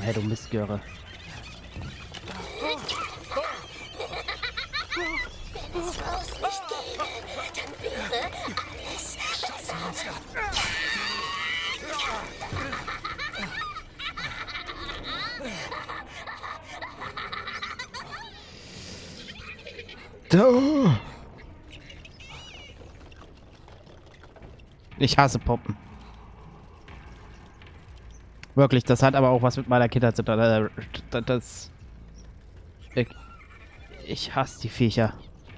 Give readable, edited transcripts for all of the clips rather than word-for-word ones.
her, du Mistgöre. Wenn es Rose nicht gäbe, dann wäre alles besser. Ich hasse Puppen. Wirklich, das hat aber auch was mit meiner Kindheit zu tun. Ich hasse die Viecher.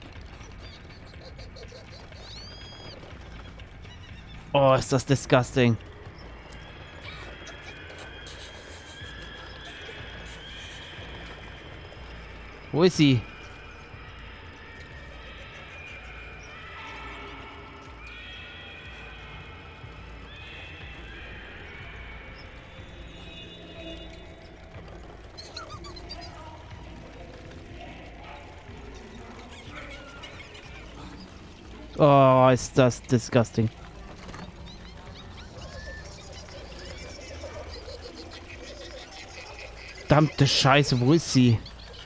Oh, ist das disgusting. Wo ist sie? Oh, ist das disgusting. Verdammte Scheiße, wo ist sie?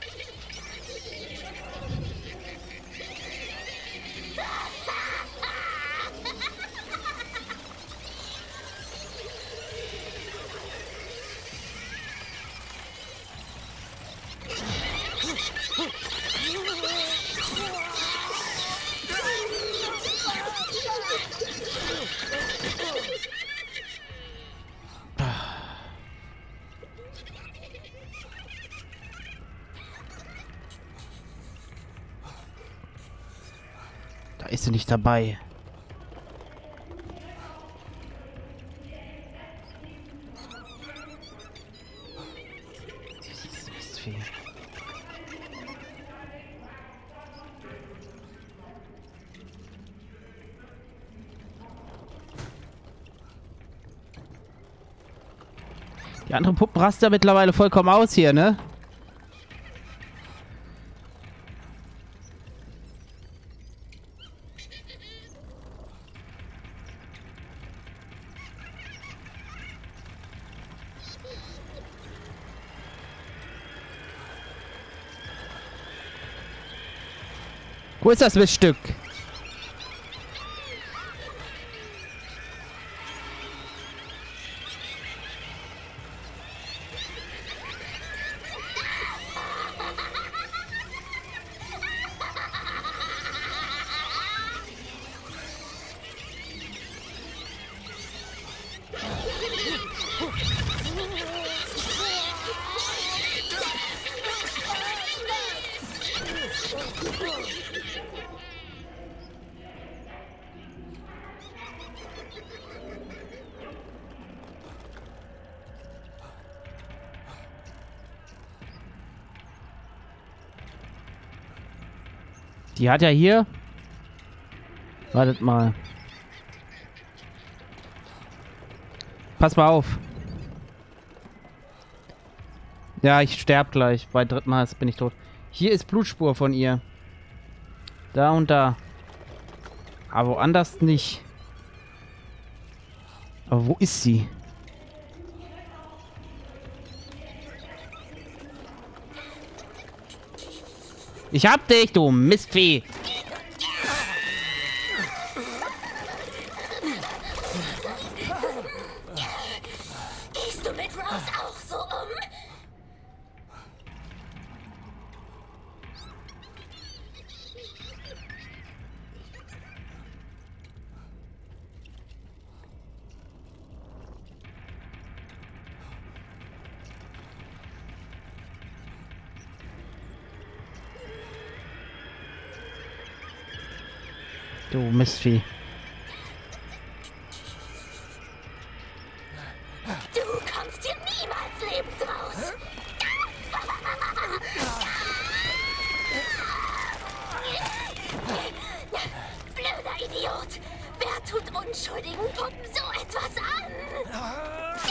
Da ist sie nicht dabei. Dieses Mistvieh. Die andere Puppen rasten ja mittlerweile vollkommen aus hier, ne? Wo ist das Miststück? Die hat ja hier... Wartet mal. Pass mal auf. Ja, ich sterb gleich. Bei dritten Mal bin ich tot. Hier ist Blutspur von ihr. Da und da. Aber woanders nicht. Aber wo ist sie? Ich hab dich, du Mistvieh! Gehst du mit Rose auch so um? Du Mistvieh. Du kommst hier niemals lebend raus. Blöder Idiot. Wer tut unschuldigen Puppen so etwas an?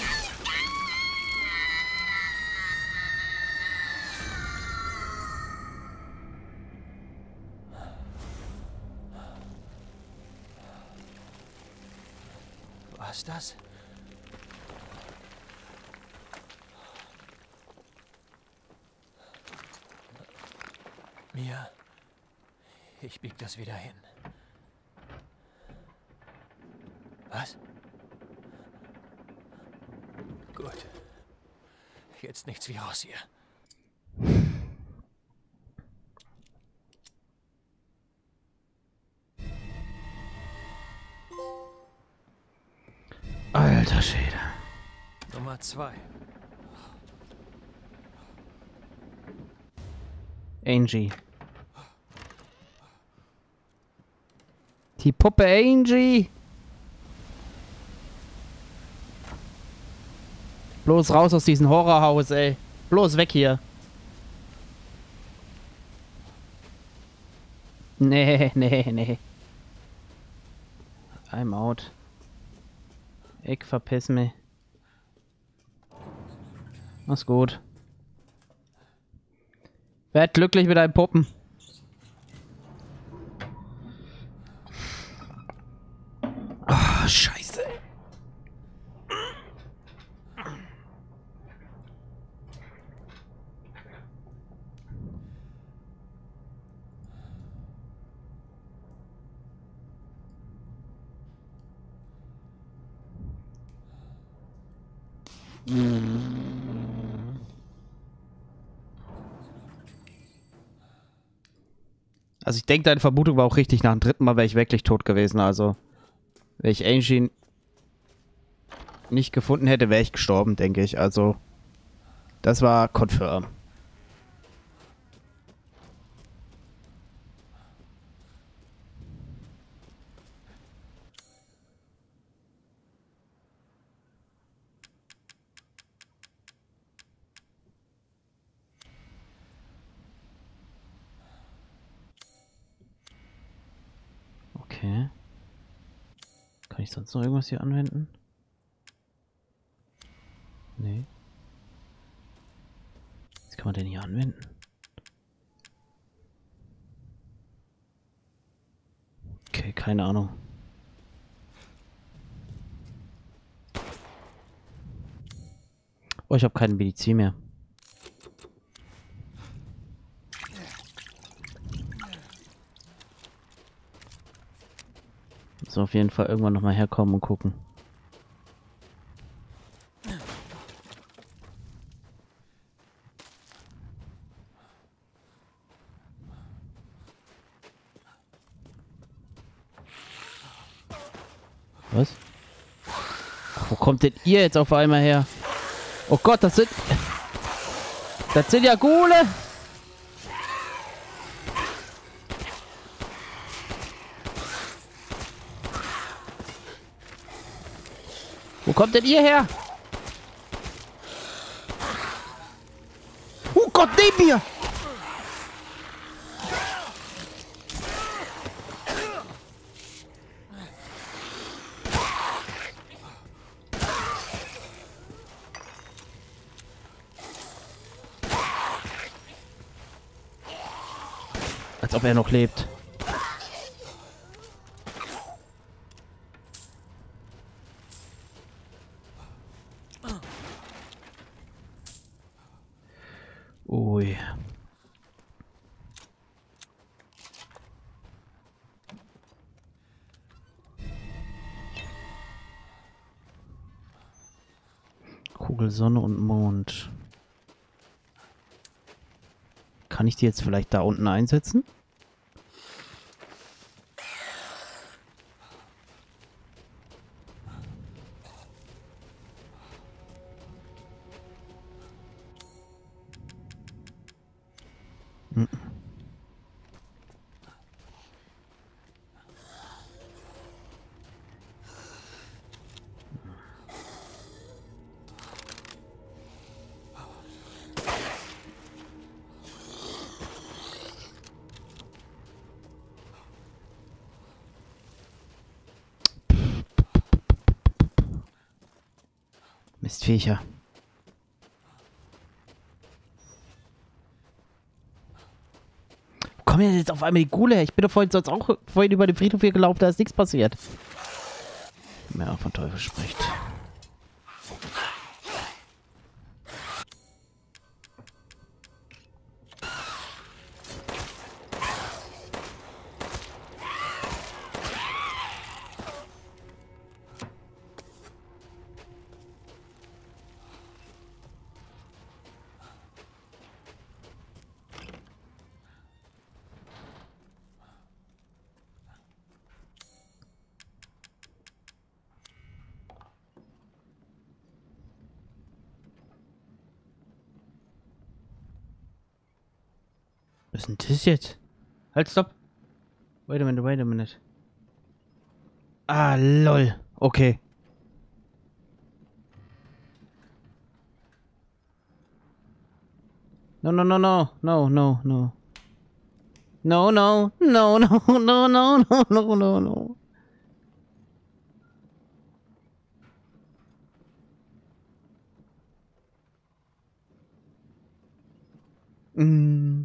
Was das? Mia, ich bieg das wieder hin. Was? Gut. Jetzt nichts wie raus hier. Alter Schwede. Nummer 2. Angie. Die Puppe Angie. Bloß raus aus diesem Horrorhaus, ey. Bloß weg hier. Nee, nee, nee. I'm out. Ich verpiss mich. Mach's gut. Werd glücklich mit deinen Puppen. Ah, Scheiße. Also ich denke, deine Vermutung war auch richtig. Nach dem dritten Mal wäre ich wirklich tot gewesen. Also, wenn ich Angie nicht gefunden hätte, wäre ich gestorben, denke ich. Also, das war confirm. Okay. Kann ich sonst noch irgendwas hier anwenden? Nee. Was kann man denn hier anwenden? Okay, keine Ahnung. Oh, ich habe keine Medizin mehr. So, auf jeden Fall irgendwann nochmal herkommen und gucken. Was? Wo kommt denn ihr jetzt auf einmal her? Oh Gott, das sind ja Ghule! Wo kommt denn ihr her? Oh Gott, neben mir! Als ob er noch lebt. Ui. Kugel, Sonne und Mond. Kann ich die jetzt vielleicht da unten einsetzen? Mistviecher. Wo kommen denn jetzt auf einmal die Ghule her? Ich bin doch vorhin sonst auch über den Friedhof hier gelaufen, da ist nichts passiert. Wer von Teufel spricht. Was ist denn das jetzt? Halt, stopp. Wait a minute, wait a minute. Ah, lol. Okay. No, no, no, no. No, no, no. No, no. No, no, no, no, no, no, no, no. Mm.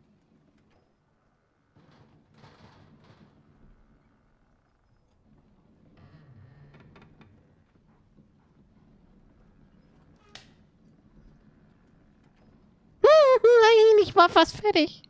Nein, ich war fast fertig.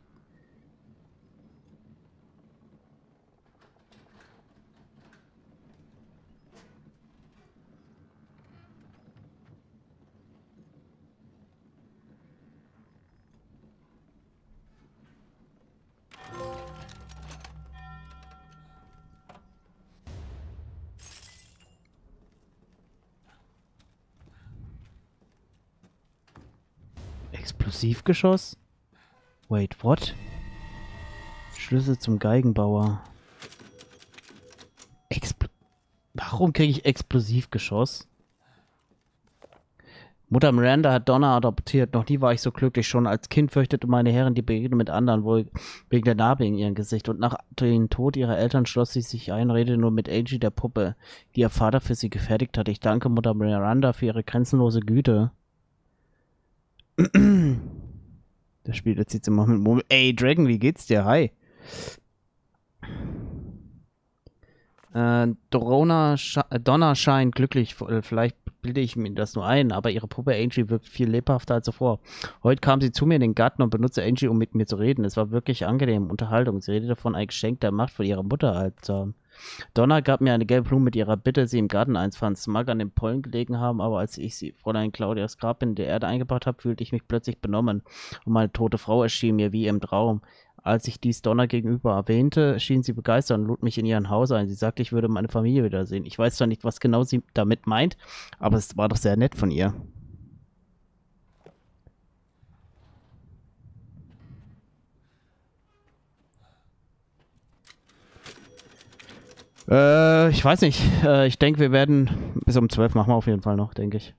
Explosivgeschoss? Wait, what? Schlüssel zum Geigenbauer. Warum kriege ich Explosivgeschoss? Mutter Miranda hat Donna adoptiert. Noch nie war ich so glücklich. Schon als Kind fürchtete meine Herrin die Begegnung mit anderen, wohl wegen der Narbe in ihrem Gesicht. Und nach dem Tod ihrer Eltern schloss sie sich ein, redete nur mit Angie, der Puppe, die ihr Vater für sie gefertigt hat. Ich danke Mutter Miranda für ihre grenzenlose Güte. Das Spiel jetzt sieht's immer mit Murmel. Ey, Dragon, wie geht's dir? Hi. Donna scheint glücklich. Vielleicht bilde ich mir das nur ein, aber ihre Puppe Angie wirkt viel lebhafter als zuvor. Heute kam sie zu mir in den Garten und benutzte Angie, um mit mir zu reden. Es war wirklich angenehm. Unterhaltung. Sie redete von ein Geschenk der Macht von ihrer Mutter erhalten zu haben. Donna gab mir eine gelbe Blume mit ihrer Bitte, sie im Garten einzufahren. Es mag an den Pollen gelegen haben, aber als ich sie Fräulein Claudias Grab in der Erde eingebracht habe, fühlte ich mich plötzlich benommen. Und meine tote Frau erschien mir wie im Traum. Als ich dies Donna gegenüber erwähnte, schien sie begeistert und lud mich in ihren Haus ein. Sie sagte, ich würde meine Familie wiedersehen. Ich weiß zwar nicht, was genau sie damit meint, aber es war doch sehr nett von ihr. Ich weiß nicht. Ich denke, wir werden bis um 12 machen wir auf jeden Fall noch, denke ich.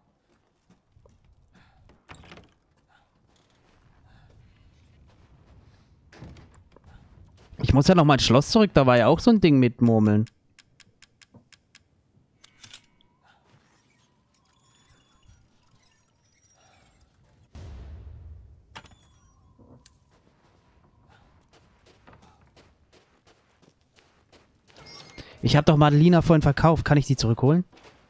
Ich muss ja noch mal ins Schloss zurück, da war ja auch so ein Ding mit Murmeln. Ich habe doch Madelina vorhin verkauft. Kann ich die zurückholen?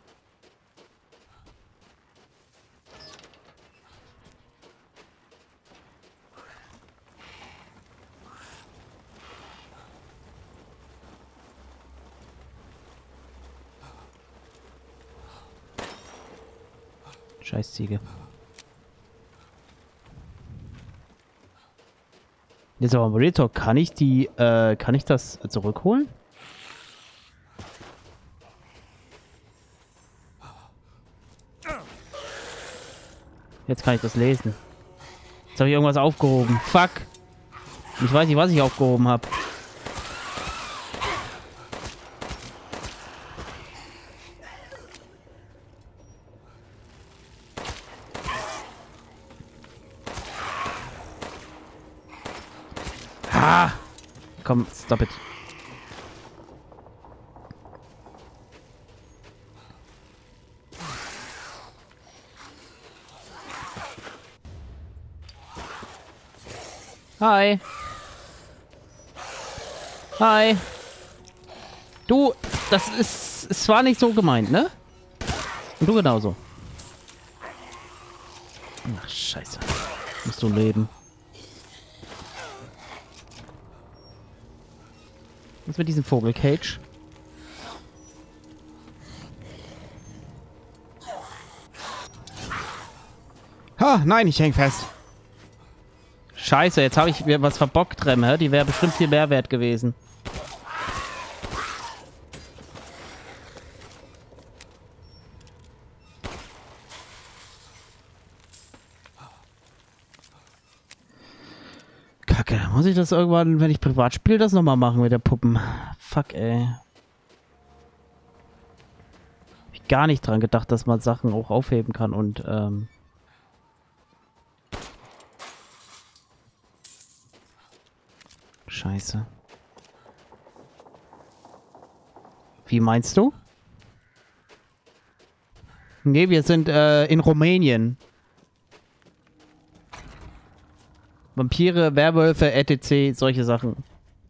Scheiß Ziege. Jetzt aber Real Talk, kann ich das zurückholen? Jetzt kann ich das lesen. Jetzt habe ich irgendwas aufgehoben. Fuck. Ich weiß nicht, was ich aufgehoben habe. Ah! Komm, stop it. Hi. Hi. Du, es war nicht so gemeint, ne? Und du genauso. Ach, scheiße. Musst du leben. Was mit diesem Vogelcage? Ha, nein, ich häng fest. Scheiße, jetzt habe ich mir was verbockt, Remme. Die wäre bestimmt viel mehr wert gewesen. Kacke. Muss ich das irgendwann, wenn ich privat spiele, das nochmal machen mit der Puppen? Fuck, ey. Hab ich gar nicht dran gedacht, dass man Sachen auch aufheben kann und, Scheiße. Wie meinst du? Nee, wir sind, in Rumänien. Vampire, Werwölfe, etc., solche Sachen.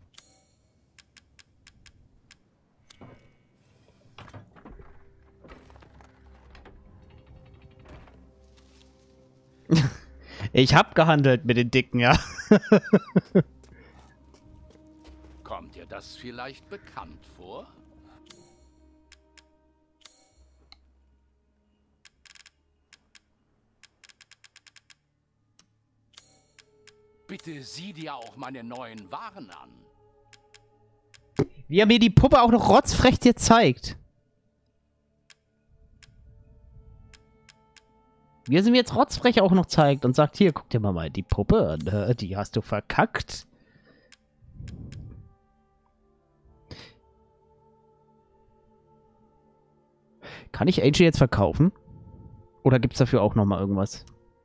Ich hab gehandelt mit den Dicken, ja. Kommt dir das vielleicht bekannt vor? Bitte sieh dir auch meine neuen Waren an. Wie er mir die Puppe auch noch rotzfrech dir zeigt. Wie er sie mir jetzt rotzfrech auch noch zeigt und sagt, hier, guck dir mal die Puppe an, die hast du verkackt. Kann ich AJ jetzt verkaufen? Oder gibt's dafür auch nochmal irgendwas?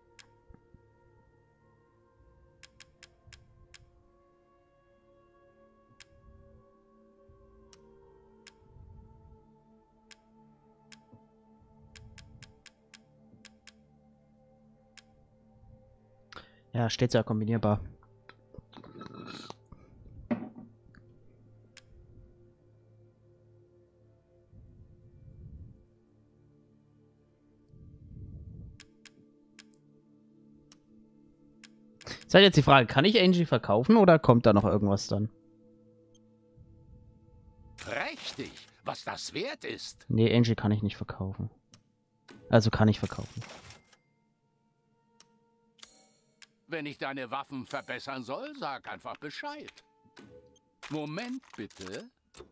Ja, steht ja kombinierbar. Ist halt jetzt die Frage, kann ich Angie verkaufen oder kommt da noch irgendwas dann? Prächtig, was das wert ist. Nee, Angie kann ich nicht verkaufen. Also kann ich verkaufen. Wenn ich deine Waffen verbessern soll, sag einfach Bescheid. Moment bitte.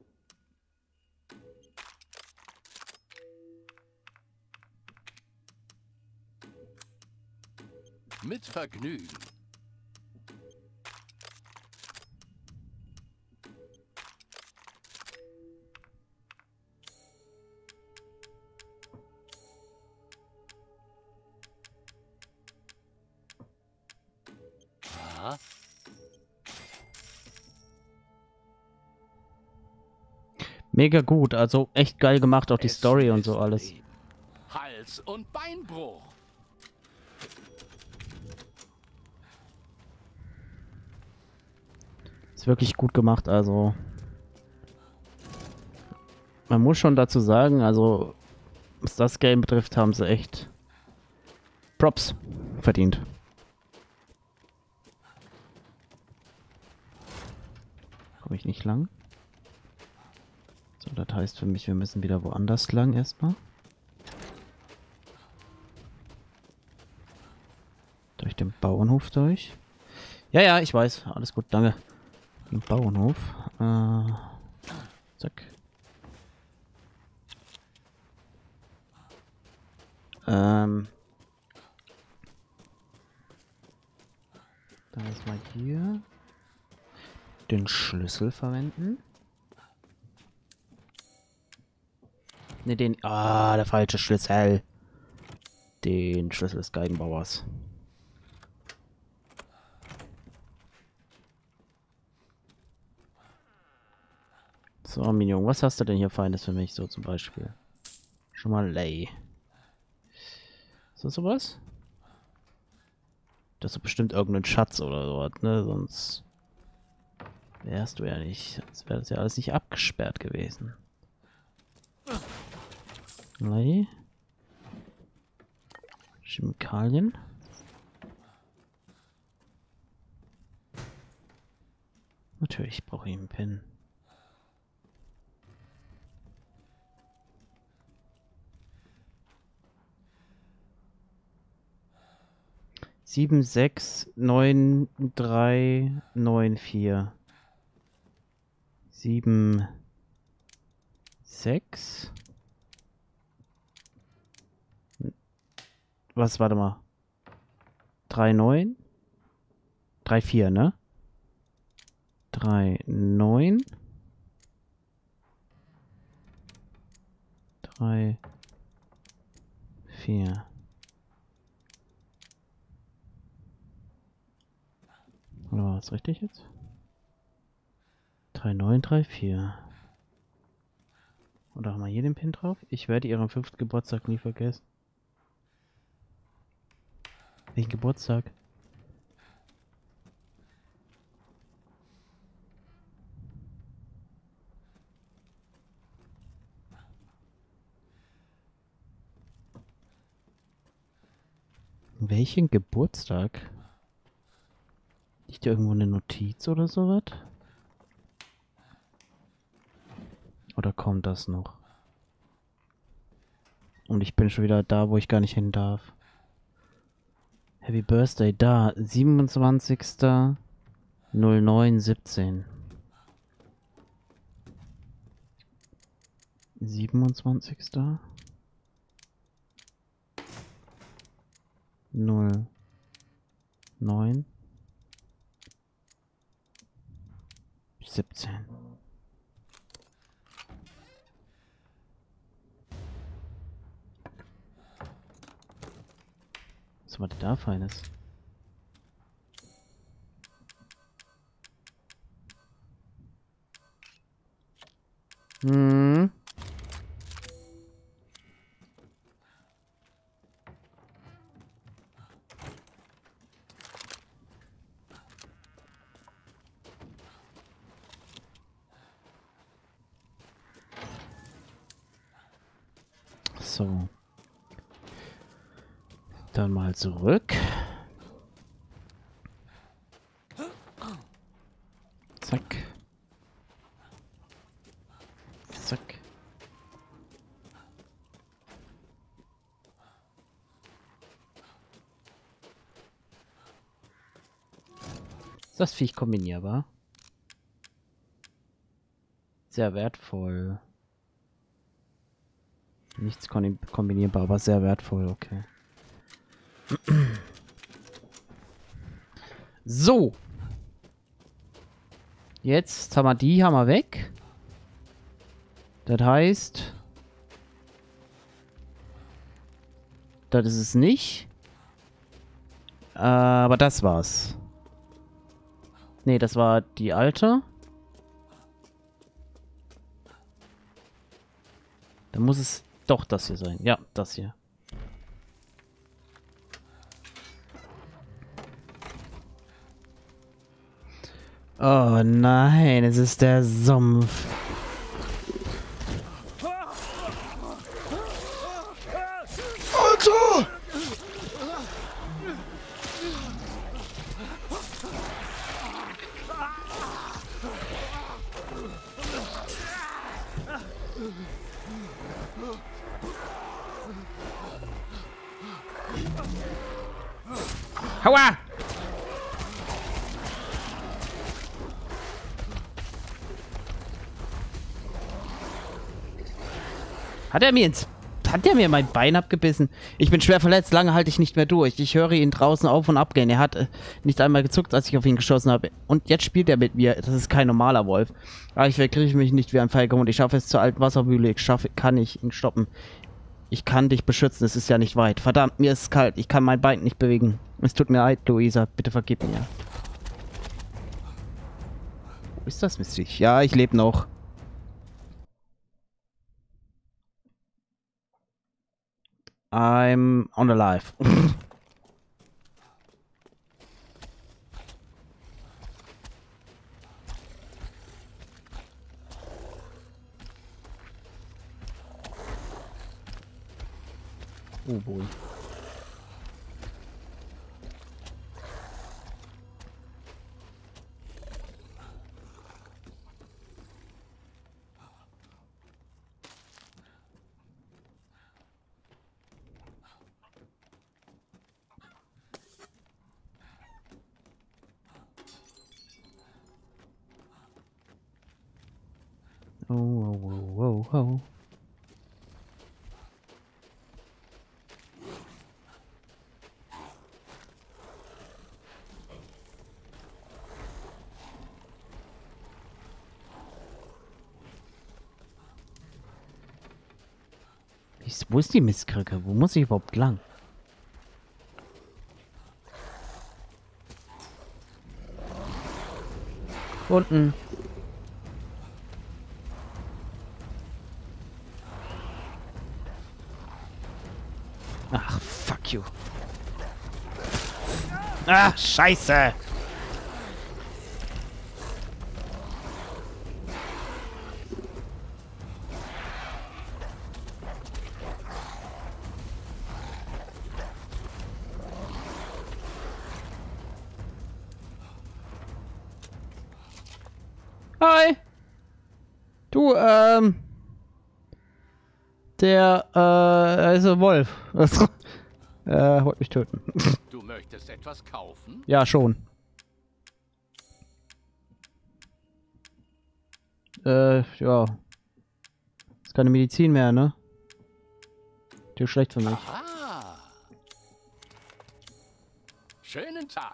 Mit Vergnügen. Aha. Mega gut, also echt geil gemacht, auch die Es Story und so ist alles. Leben. Hals- und Beinbruch. Ist wirklich gut gemacht, also. Man muss schon dazu sagen, also, was das Game betrifft, haben sie echt Props verdient. Komme ich nicht lang? So, das heißt für mich, wir müssen wieder woanders lang erstmal. Durch den Bauernhof durch. Ja, ja, ich weiß. Alles gut, danke. Den Bauernhof. Zack. Dann erstmal hier den Schlüssel verwenden. Ne, den. Ah, der falsche Schlüssel. Den Schlüssel des Geigenbauers. So, Minion, was hast du denn hier Feines für mich, so zum Beispiel? Schon mal Lay. Ist das sowas? Das ist bestimmt irgendein Schatz oder sowas, ne? Sonst wärst du ja nicht. Sonst wäre das ja alles nicht abgesperrt gewesen. Lay. Chemikalien. Natürlich brauche ich einen Pin. Sieben, 6, 9, 3, 9, 4. 7, 6. Was, warte mal. 3, 9. 3, 4, ne? 3, 9. 3, 4. Oder war das richtig jetzt? 3, 9, 3, 4. Oder haben wir hier den Pin drauf? Ich werde ihren 5. Geburtstag nie vergessen. Welchen Geburtstag? Welchen Geburtstag? Liegt da irgendwo eine Notiz oder sowas? Oder kommt das noch? Und ich bin schon wieder da, wo ich gar nicht hin darf. Happy Birthday, da. 27.09.17. 27. 09 17. Was war denn da Feines? Hm. So. Dann mal zurück. Zack. Zack. Ist das Viech kombinierbar? Sehr wertvoll. Nichts kombinierbar, aber sehr wertvoll, okay. So. Jetzt haben wir weg. Das heißt... Das ist es nicht. Aber das war's. Nee, das war die alte. Dann muss es doch das hier sein. Ja, das hier. Oh nein, es ist der Sumpf. Alter! Aua! Hat er mir mein Bein abgebissen? Ich bin schwer verletzt, lange halte ich nicht mehr durch. Ich höre ihn draußen auf und ab gehen. Er hat nicht einmal gezuckt, als ich auf ihn geschossen habe. Und jetzt spielt er mit mir. Das ist kein normaler Wolf. Aber ich verkrieche mich nicht wie ein Falke und ich schaffe es zur alten Wassermühle. Kann ich ihn stoppen. Ich kann dich beschützen, es ist ja nicht weit. Verdammt, mir ist es kalt. Ich kann mein Bein nicht bewegen. Es tut mir leid, Luisa. Bitte vergib mir. Wo ist das Mistviech? Ja, ich lebe noch. I'm on alive. Oh boy. Oh, oh, oh, oh, oh. Wo ist die Mistkrücke? Wo muss ich überhaupt lang? Unten. Ach, fuck you. Ach, scheiße. Hi. Du, der, ist ein Wolf. Wollte mich töten. Du möchtest etwas kaufen? Ja, schon. Ja. Ist keine Medizin mehr, ne? Die ist schlecht für mich. Ah. Schönen Tag.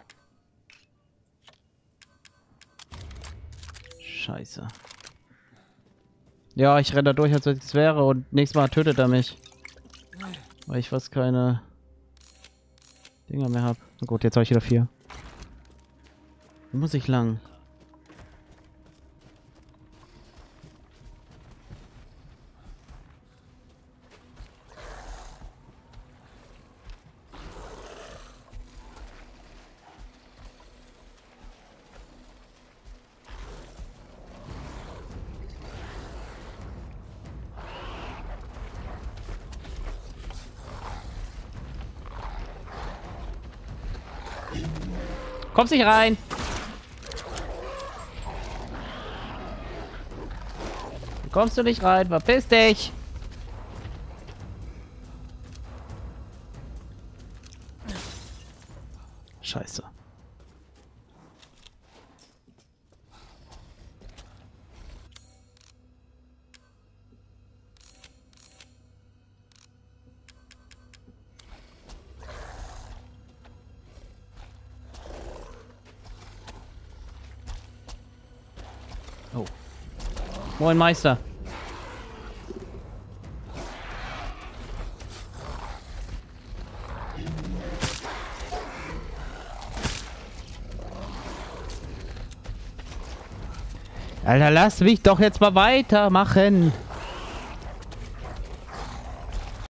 Scheiße. Ja, ich renne da durch, als wenn es wäre und nächstes Mal tötet er mich. Weil ich fast keine Dinger mehr habe. Na gut, jetzt habe ich wieder 4. Wo muss ich lang? Kommst nicht rein! Kommst du nicht rein? Verpiss dich! Scheiße. Oh. Moin Meister. Alter, lass mich doch jetzt mal weitermachen.